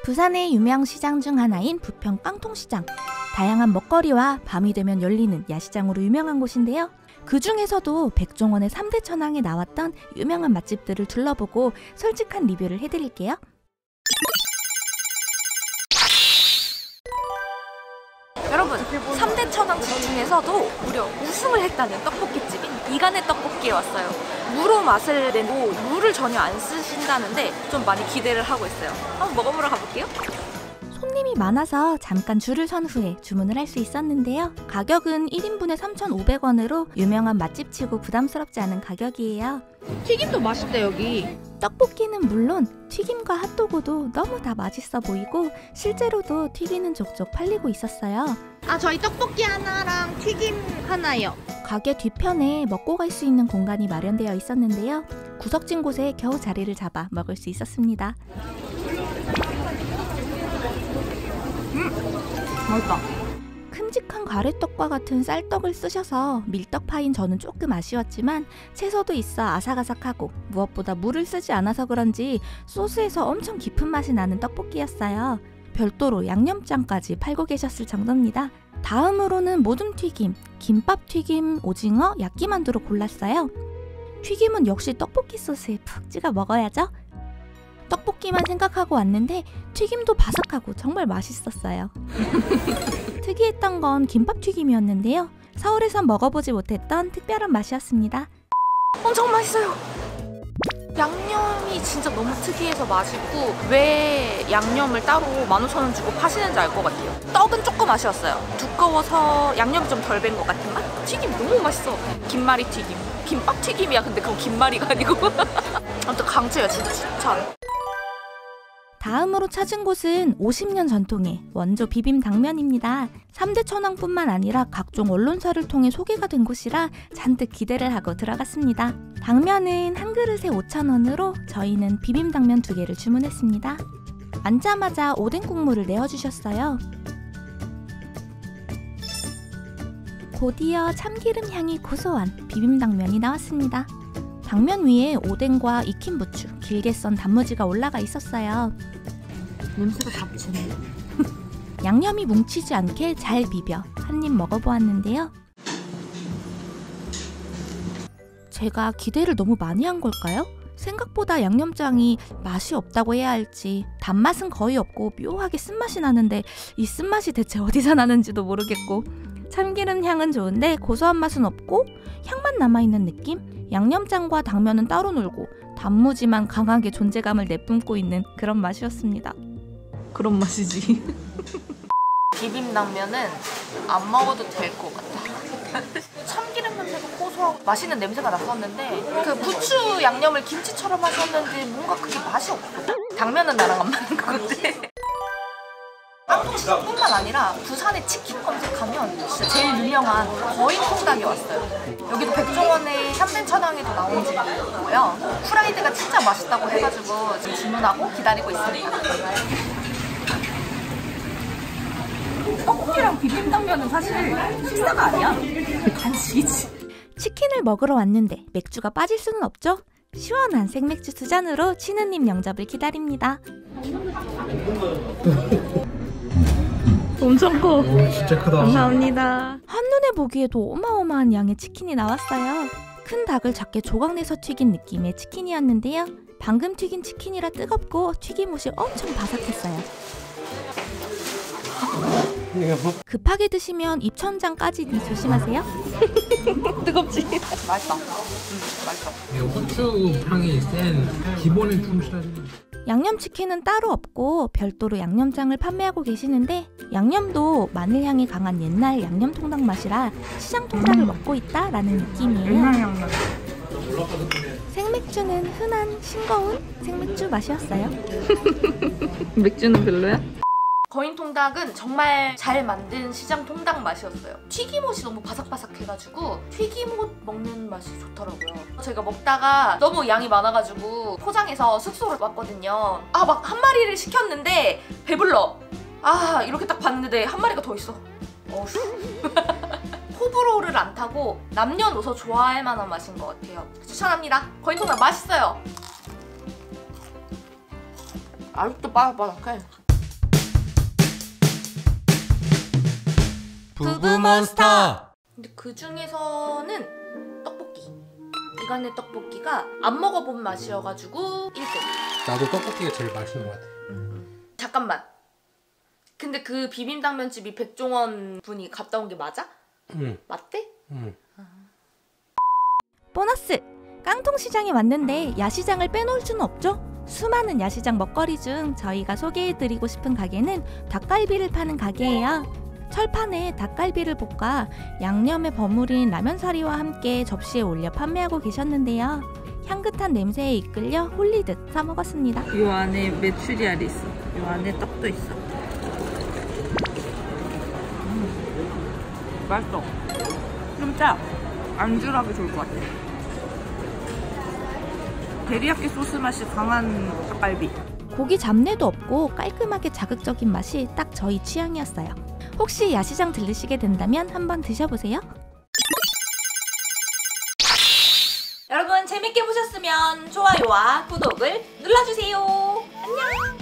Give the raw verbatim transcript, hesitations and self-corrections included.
부산의 유명 시장 중 하나인 부평 깡통시장. 다양한 먹거리와 밤이 되면 열리는 야시장으로 유명한 곳인데요. 그 중에서도 백종원의 삼 대 천왕에 나왔던 유명한 맛집들을 둘러보고 솔직한 리뷰를 해드릴게요. 여러분, 삼 대 천왕집 중에서도 무려 우승을 했다는 떡볶이집인 이간의 떡볶이에 왔어요. 무로 맛을 내고 물을 전혀 안 쓰신다는데 좀 많이 기대를 하고 있어요. 한번 먹어보러 가볼게요. 손님이 많아서 잠깐 줄을 선 후에 주문을 할 수 있었는데요. 가격은 일 인분에 삼천오백 원으로 유명한 맛집치고 부담스럽지 않은 가격이에요. 튀김도 맛있대 여기. 떡볶이는 물론 튀김과 핫도그도 너무 다 맛있어 보이고 실제로도 튀기는 족족 팔리고 있었어요. 아, 저희 떡볶이 하나랑 튀김 하나요. 가게 뒤편에 먹고 갈 수 있는 공간이 마련되어 있었는데요. 구석진 곳에 겨우 자리를 잡아 먹을 수 있었습니다. 음, 맛있다. 큼직한 가래떡과 같은 쌀떡을 쓰셔서 밀떡파인 저는 조금 아쉬웠지만 채소도 있어 아삭아삭하고 무엇보다 물을 쓰지 않아서 그런지 소스에서 엄청 깊은 맛이 나는 떡볶이였어요. 별도로 양념장까지 팔고 계셨을 정도입니다. 다음으로는 모둠튀김, 김밥튀김, 오징어, 야끼만두로 골랐어요. 튀김은 역시 떡볶이 소스에 푹 찍어 먹어야죠. 떡볶이만 생각하고 왔는데 튀김도 바삭하고 정말 맛있었어요. 특이했던 건 김밥튀김이었는데요. 서울에선 먹어보지 못했던 특별한 맛이었습니다. 엄청 맛있어요. 양념이 진짜 너무 특이해서 맛있고 왜 양념을 따로 만 오천 원 주고 파시는지 알 것 같아요. 떡은 조금 아쉬웠어요. 두꺼워서 양념이 좀 덜 밴 것 같은 맛? 튀김 너무 맛있어. 김말이 튀김. 김밥 튀김이야. 근데 그거 김말이가 아니고. 아무튼 강추예요. 진짜 추천. 다음으로 찾은 곳은 오십 년 전통의 원조 비빔당면입니다. 삼 대 천왕뿐만 아니라 각종 언론사를 통해 소개가 된 곳이라 잔뜩 기대를 하고 들어갔습니다. 당면은 한 그릇에 오천 원으로 저희는 비빔당면 두 개를 주문했습니다. 앉자마자 오뎅 국물을 내어주셨어요. 곧이어 참기름 향이 고소한 비빔당면이 나왔습니다. 당면 위에 오뎅과 익힌 부추, 길게 썬 단무지가 올라가 있었어요. 냄새가 잡치네. 양념이 뭉치지 않게 잘 비벼 한 입 먹어보았는데요. 제가 기대를 너무 많이 한 걸까요? 생각보다 양념장이 맛이 없다고 해야 할지 단맛은 거의 없고 묘하게 쓴맛이 나는데 이 쓴맛이 대체 어디서 나는지도 모르겠고 참기름 향은 좋은데 고소한 맛은 없고 향만 남아있는 느낌? 양념장과 당면은 따로 놀고 단무지만 강하게 존재감을 내뿜고 있는 그런 맛이었습니다. 그런 맛이지. 비빔당면은 안 먹어도 될 것 같아. 참기름 냄새도 고소하고 맛있는 냄새가 났었는데 그 부추 양념을 김치처럼 하셨는데 뭔가 그게 맛이 없어. 당면은 나랑 안 맞는 것 같아. 깡통시장뿐만 아니라 부산에 치킨 검색하면 진짜 제일 유명한 거인통닭에 왔어요. 여기도 백종원의 삼 대 천왕에도 나온 집이고요. 프라이드가 진짜 맛있다고 해가지고 지금 주문하고 기다리고 있습니다. 떡볶이랑 비빔당면은 사실 식사가 아니야. 간식이지. 치킨을 먹으러 왔는데 맥주가 빠질 수는 없죠? 시원한 생맥주 두 잔으로 치느님 영접을 기다립니다. 엄청 커. 오, 진짜 크다. 감사합니다. 한눈에 보기에도 어마어마한 양의 치킨이 나왔어요. 큰 닭을 작게 조각내서 튀긴 느낌의 치킨이었는데요. 방금 튀긴 치킨이라 뜨겁고 튀김옷이 엄청 바삭했어요. 급하게 드시면 입천장까지니 조심하세요. 뜨겁지? 맛있다. 음, 맛있어. 후추 향이 센 기본에 충실하시는. 양념치킨은 따로 없고 별도로 양념장을 판매하고 계시는데 양념도 마늘향이 강한 옛날 양념통닭 맛이라 시장통닭을 음. 먹고 있다라는 느낌이에요. 생맥주는 흔한 싱거운 생맥주 맛이었어요. 맥주는 별로야? 거인통닭은 정말 잘 만든 시장통닭 맛이었어요. 튀김옷이 너무 바삭바삭해가지고 튀김옷 먹는 맛이 좋더라고요. 저희가 먹다가 너무 양이 많아가지고 포장해서 숙소로 왔거든요. 아, 막 한 마리를 시켰는데 배불러. 아, 이렇게 딱 봤는데 한 마리가 더 있어. 어휴. 호불호를 안 타고 남녀노소 좋아할 만한 맛인 것 같아요. 추천합니다. 거인통닭 맛있어요. 아직도 바삭바삭해. 부부몬스터. 근데 그 중에서는 떡볶이. 이간의 떡볶이가 안 먹어본 맛이어가지고 일 등. 나도 떡볶이가 제일 맛있는 것 같아. 잠깐만. 근데 그 비빔당면집이 백종원 분이 갔다 온 게 맞아? 응. 맞대? 응. 보너스! 깡통시장에 왔는데 야시장을 빼놓을 수는 없죠? 수많은 야시장 먹거리 중 저희가 소개해드리고 싶은 가게는 닭갈비를 파는 가게예요. 철판에 닭갈비를 볶아 양념에 버무린 라면사리와 함께 접시에 올려 판매하고 계셨는데요. 향긋한 냄새에 이끌려 홀리듯 사 먹었습니다. 이 안에 메추리알이 있어. 이 안에 떡도 있어. 음, 맛있어. 좀 짜. 안주하기 좋을 것 같아. 데리야끼 소스 맛이 강한 닭갈비. 고기 잡내도 없고 깔끔하게 자극적인 맛이 딱 저희 취향이었어요. 혹시 야시장 들르시게 된다면 한번 드셔보세요. 여러분 재밌게 보셨으면 좋아요와 구독을 눌러주세요. 안녕.